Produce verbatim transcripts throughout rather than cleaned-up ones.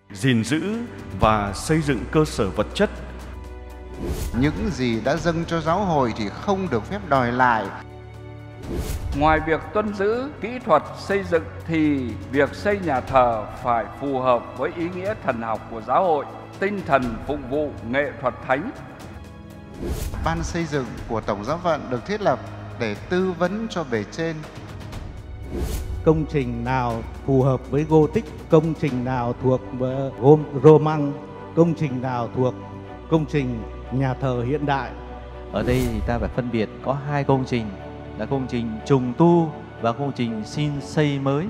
gìn giữ và xây dựng cơ sở vật chất. Những gì đã dâng cho giáo hội thì không được phép đòi lại. Ngoài việc tuân giữ kỹ thuật xây dựng thì việc xây nhà thờ phải phù hợp với ý nghĩa thần học của giáo hội, tinh thần phụng vụ nghệ thuật thánh. Ban xây dựng của Tổng Giáo phận được thiết lập để tư vấn cho bề trên. Công trình nào phù hợp với Gothic, công trình nào thuộc Gom Roman, công trình nào thuộc công trình nhà thờ hiện đại. Ở đây thì ta phải phân biệt có hai công trình là công trình trùng tu và công trình xin xây mới.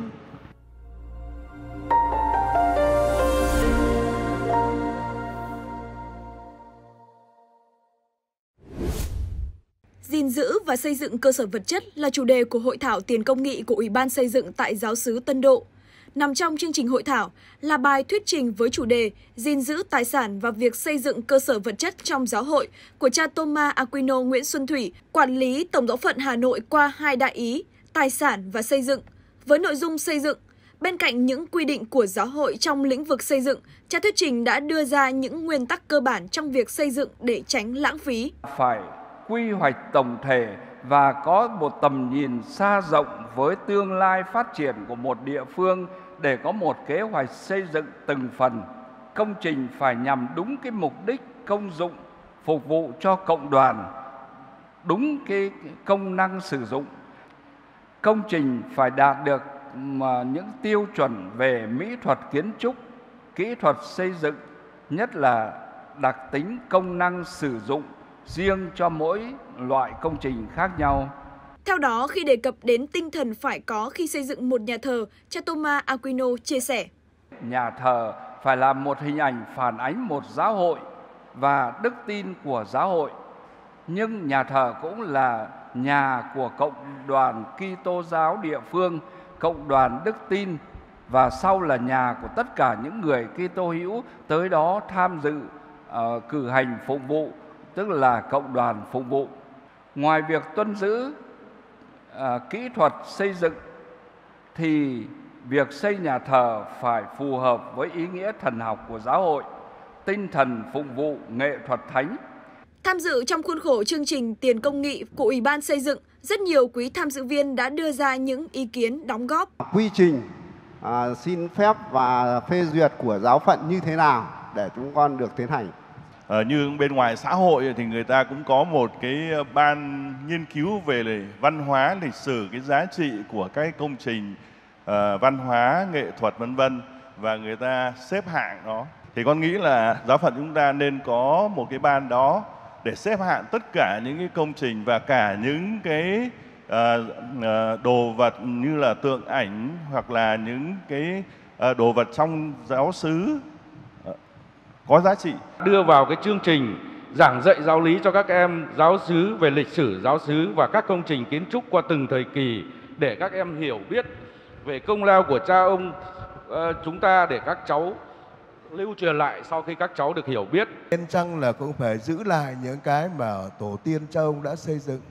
Gìn giữ và xây dựng cơ sở vật chất là chủ đề của hội thảo tiền công nghị của Ủy ban xây dựng tại Giáo xứ Tân Độ. Nằm trong chương trình hội thảo là bài thuyết trình với chủ đề gìn giữ tài sản và việc xây dựng cơ sở vật chất trong giáo hội của cha Thomas Aquino Nguyễn Xuân Thủy, quản lý Tổng giáo phận Hà Nội qua hai đại ý, tài sản và xây dựng. Với nội dung xây dựng, bên cạnh những quy định của giáo hội trong lĩnh vực xây dựng, cha thuyết trình đã đưa ra những nguyên tắc cơ bản trong việc xây dựng để tránh lãng phí. Phải quy hoạch tổng thể và có một tầm nhìn xa rộng với tương lai phát triển của một địa phương để có một kế hoạch xây dựng từng phần. Công trình phải nhằm đúng cái mục đích công dụng, phục vụ cho cộng đoàn, đúng cái công năng sử dụng. Công trình phải đạt được những tiêu chuẩn về mỹ thuật kiến trúc, kỹ thuật xây dựng, nhất là đặc tính công năng sử dụng riêng cho mỗi loại công trình khác nhau. Theo đó, khi đề cập đến tinh thần phải có khi xây dựng một nhà thờ, cha Thomas Aquino chia sẻ: Nhà thờ phải là một hình ảnh phản ánh một giáo hội và đức tin của giáo hội, nhưng nhà thờ cũng là nhà của cộng đoàn Kitô giáo địa phương, cộng đoàn đức tin và sau là nhà của tất cả những người Kitô hữu tới đó tham dự uh, cử hành phụng vụ, tức là cộng đoàn phụng vụ. Ngoài việc tuân giữ uh, kỹ thuật xây dựng thì việc xây nhà thờ phải phù hợp với ý nghĩa thần học của giáo hội, tinh thần phụng vụ nghệ thuật thánh. Tham dự trong khuôn khổ chương trình tiền công nghị của Ủy ban xây dựng, rất nhiều quý tham dự viên đã đưa ra những ý kiến đóng góp. Quy trình à, xin phép và phê duyệt của giáo phận như thế nào để chúng con được tiến hành. Ờ, như bên ngoài xã hội thì người ta cũng có một cái ban nghiên cứu về văn hóa, lịch sử, cái giá trị của các công trình uh, văn hóa, nghệ thuật vân vân và người ta xếp hạng đó. Thì con nghĩ là giáo phận chúng ta nên có một cái ban đó để xếp hạng tất cả những cái công trình và cả những cái uh, uh, đồ vật như là tượng ảnh hoặc là những cái uh, đồ vật trong giáo xứ uh, có giá trị. Đưa vào cái chương trình giảng dạy giáo lý cho các em giáo xứ về lịch sử giáo xứ và các công trình kiến trúc qua từng thời kỳ để các em hiểu biết về công lao của cha ông uh, chúng ta để các cháu lưu truyền lại sau khi các cháu được hiểu biết. Nên chăng là cũng phải giữ lại những cái mà tổ tiên cha ông đã xây dựng.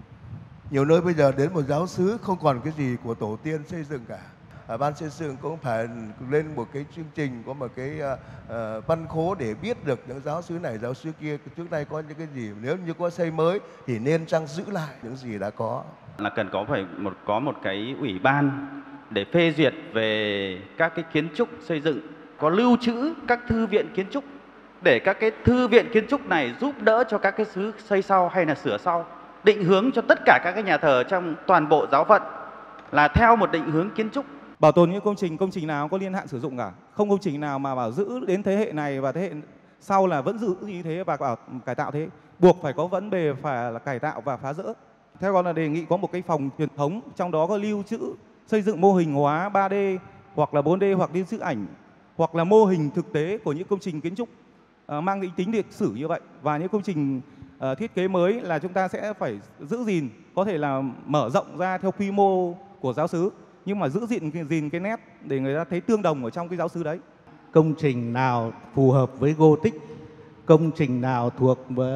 Nhiều nơi bây giờ đến một giáo xứ không còn cái gì của tổ tiên xây dựng cả. À, ban xây dựng cũng phải lên một cái chương trình, có một cái uh, uh, văn khố để biết được những giáo xứ này, giáo xứ kia trước đây có những cái gì. Nếu như có xây mới thì nên chăng giữ lại những gì đã có. Là cần có phải một có một cái ủy ban để phê duyệt về các cái kiến trúc xây dựng, có lưu trữ các thư viện kiến trúc để các cái thư viện kiến trúc này giúp đỡ cho các cái xứ xây sau hay là sửa sau, định hướng cho tất cả các cái nhà thờ trong toàn bộ giáo phận là theo một định hướng kiến trúc. Bảo tồn những công trình, công trình nào có niên hạn sử dụng cả, không công trình nào mà bảo giữ đến thế hệ này và thế hệ sau là vẫn giữ như thế và bảo cải tạo thế, buộc phải có vấn đề phải là cải tạo và phá rỡ. Theo con là đề nghị có một cái phòng truyền thống, trong đó có lưu trữ xây dựng mô hình hóa ba D hoặc là bốn D hoặc lưu trữ ảnh hoặc là mô hình thực tế của những công trình kiến trúc uh, mang tính tính lịch sử như vậy. Và những công trình uh, thiết kế mới là chúng ta sẽ phải giữ gìn, có thể là mở rộng ra theo quy mô của giáo xứ, nhưng mà giữ gìn, gìn cái nét để người ta thấy tương đồng ở trong cái giáo xứ đấy. Công trình nào phù hợp với Gothic, công trình nào thuộc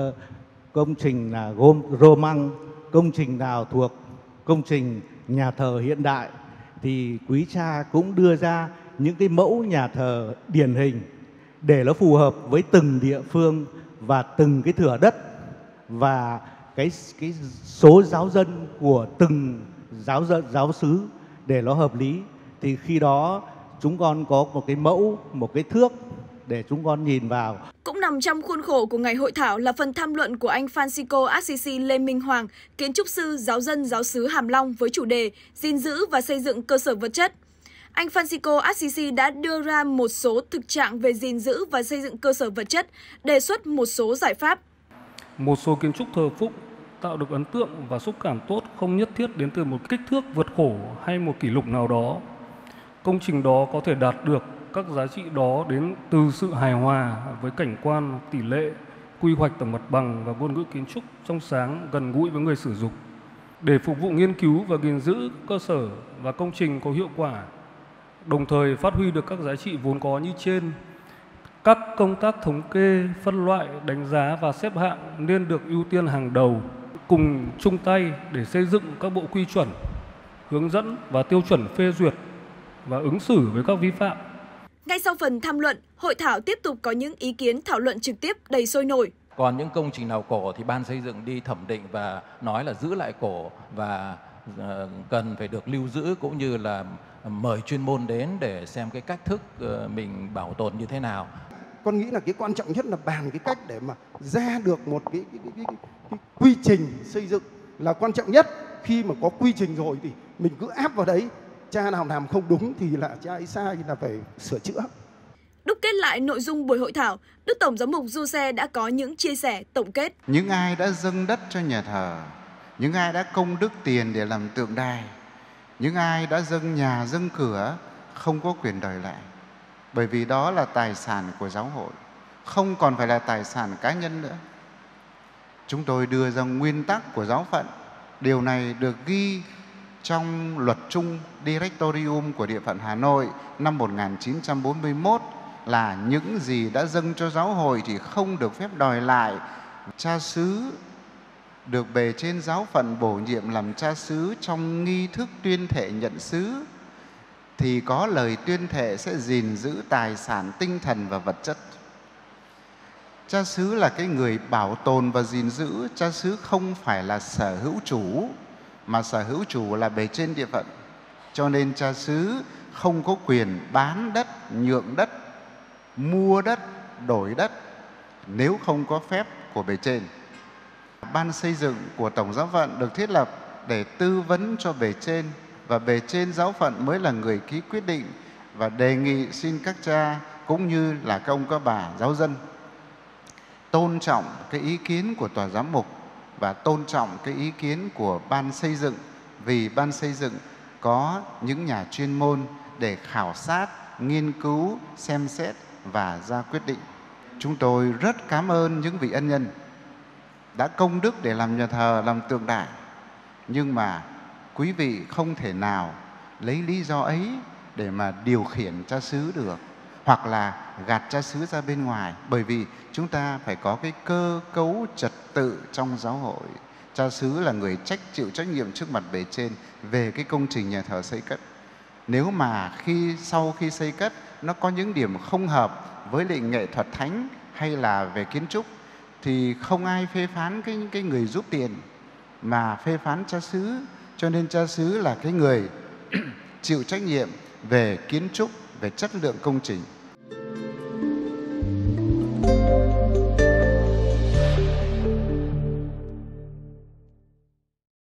công trình là Gom Roman, công trình nào thuộc công trình nhà thờ hiện đại thì quý cha cũng đưa ra những cái mẫu nhà thờ điển hình để nó phù hợp với từng địa phương và từng cái thửa đất và cái cái số giáo dân của từng giáo dân giáo xứ để nó hợp lý, thì khi đó chúng con có một cái mẫu, một cái thước để chúng con nhìn vào. Cũng nằm trong khuôn khổ của ngày hội thảo là phần tham luận của anh Francisco Assisi Lê Minh Hoàng, kiến trúc sư, giáo dân giáo xứ Hàm Long với chủ đề gìn giữ và xây dựng cơ sở vật chất. Anh Francisco Assisi đã đưa ra một số thực trạng về gìn giữ và xây dựng cơ sở vật chất, đề xuất một số giải pháp. Một số kiến trúc thờ phụng tạo được ấn tượng và xúc cảm tốt không nhất thiết đến từ một kích thước vượt khổ hay một kỷ lục nào đó. Công trình đó có thể đạt được các giá trị đó đến từ sự hài hòa với cảnh quan, tỷ lệ, quy hoạch tổng mặt bằng và ngôn ngữ kiến trúc trong sáng, gần gũi với người sử dụng. Để phục vụ nghiên cứu và gìn giữ cơ sở và công trình có hiệu quả, đồng thời phát huy được các giá trị vốn có như trên, các công tác thống kê, phân loại, đánh giá và xếp hạng nên được ưu tiên hàng đầu, cùng chung tay để xây dựng các bộ quy chuẩn, hướng dẫn và tiêu chuẩn phê duyệt và ứng xử với các vi phạm. Ngay sau phần tham luận, hội thảo tiếp tục có những ý kiến thảo luận trực tiếp đầy sôi nổi. Còn những công trình nào cổ thì ban xây dựng đi thẩm định và nói là giữ lại cổ và cần phải được lưu giữ, cũng như là mời chuyên môn đến để xem cái cách thức mình bảo tồn như thế nào. Con nghĩ là cái quan trọng nhất là bàn cái cách để mà ra được một cái, cái, cái, cái, cái quy trình xây dựng là quan trọng nhất. Khi mà có quy trình rồi thì mình cứ áp vào đấy, cha nào làm không đúng thì là cha ấy sai, thì là phải sửa chữa. Đúc kết lại nội dung buổi hội thảo, Đức Tổng giám mục Du Xe đã có những chia sẻ tổng kết. Những ai đã dâng đất cho nhà thờ, những ai đã công đức tiền để làm tượng đài, những ai đã dâng nhà dâng cửa không có quyền đòi lại. Bởi vì đó là tài sản của giáo hội, không còn phải là tài sản cá nhân nữa. Chúng tôi đưa ra nguyên tắc của giáo phận. Điều này được ghi trong luật chung Directorium của Địa phận Hà Nội năm một nghìn chín trăm bốn mươi mốt là những gì đã dâng cho giáo hội thì không được phép đòi lại. Cha xứ được bề trên giáo phận bổ nhiệm làm cha xứ trong nghi thức tuyên thệ nhận xứ thì có lời tuyên thệ sẽ gìn giữ tài sản tinh thần và vật chất. Cha xứ là cái người bảo tồn và gìn giữ. Cha xứ không phải là sở hữu chủ, mà sở hữu chủ là bề trên địa phận. Cho nên cha xứ không có quyền bán đất, nhượng đất, mua đất, đổi đất nếu không có phép của bề trên. Ban xây dựng của Tổng giáo phận được thiết lập để tư vấn cho bề trên, và bề trên giáo phận mới là người ký quyết định, và đề nghị xin các cha cũng như là các ông các bà giáo dân tôn trọng cái ý kiến của tòa giám mục và tôn trọng cái ý kiến của ban xây dựng, vì ban xây dựng có những nhà chuyên môn để khảo sát, nghiên cứu, xem xét và ra quyết định. Chúng tôi rất cảm ơn những vị ân nhân đã công đức để làm nhà thờ, làm tượng đài. Nhưng mà quý vị không thể nào lấy lý do ấy để mà điều khiển cha xứ được, hoặc là gạt cha xứ ra bên ngoài, bởi vì chúng ta phải có cái cơ cấu trật tự trong giáo hội. Cha xứ là người trách chịu trách nhiệm trước mặt bề trên về cái công trình nhà thờ xây cất. Nếu mà khi sau khi xây cất nó có những điểm không hợp với lại nghệ thuật thánh hay là về kiến trúc thì không ai phê phán cái cái người giúp tiền mà phê phán cha xứ. Cho nên cha xứ là cái người chịu trách nhiệm về kiến trúc, về chất lượng công trình.